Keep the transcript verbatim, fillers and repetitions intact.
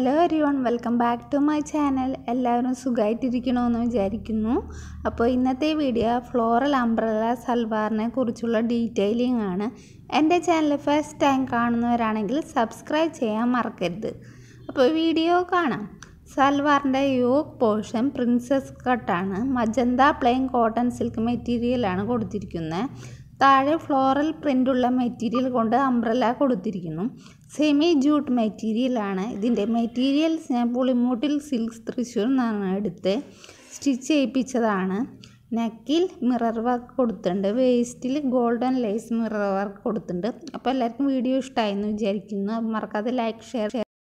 Hello everyone, welcome back to my channel. എല്ലാവരും സുഖമായിട്ടിരിക്കണമെന്ന് വിചാരിക്കുന്നു. അപ്പോൾ ഇന്നത്തെ വീഡിയോ ഫ്ലോറൽ അംബ്രല്ല സൽവാറിനെ കുറിച്ചുള്ള ഡീറ്റെയിലിംഗ് ആണ്. എൻ്റെ ചാനൽ ഫസ്റ്റ് ടൈം കാണുന്നവരാണെങ്കിൽ സബ്സ്ക്രൈബ് ചെയ്യാൻ മറക്കരുത്. അപ്പോൾ വീഡിയോ കാണാം. സൽവാറിൻ്റെ യോക്ക് പോർഷൻ പ്രിൻസസ് കട്ടാണ്. മജന്ത പ്ലെയിൻ കോട്ടൺ സിൽക്ക് മെറ്റീരിയലാണ് കൊടുത്തിരിക്കുന്നത്. താഴെ ഫ്ലോറൽ പ്രിൻ്റുള്ള മെറ്റീരിയൽ കൊണ്ട് അംബ്രല്ല കൊടുത്തിരിക്കുന്നു. സെമി ജൂട്ട് മെറ്റീരിയലാണ്. ഇതിൻ്റെ മെറ്റീരിയൽസ് ഞാൻ പുളിമൂട്ടിൽ സിൽക്ക് തൃശ്ശൂർ നിന്നാണ് എടുത്ത് സ്റ്റിച്ച് ചെയ്യിപ്പിച്ചതാണ്. നെക്കിൽ മിറർ വർക്ക് കൊടുത്തിട്ടുണ്ട്. വേസ്റ്റിൽ ഗോൾഡൻ ലേസ് മിറർ വർക്ക് കൊടുത്തിട്ടുണ്ട്. അപ്പോൾ എല്ലാവർക്കും വീഡിയോ ഇഷ്ടമായെന്ന് വിചാരിക്കുന്നു. മറക്കാതെ ലൈക്ക് ഷെയർ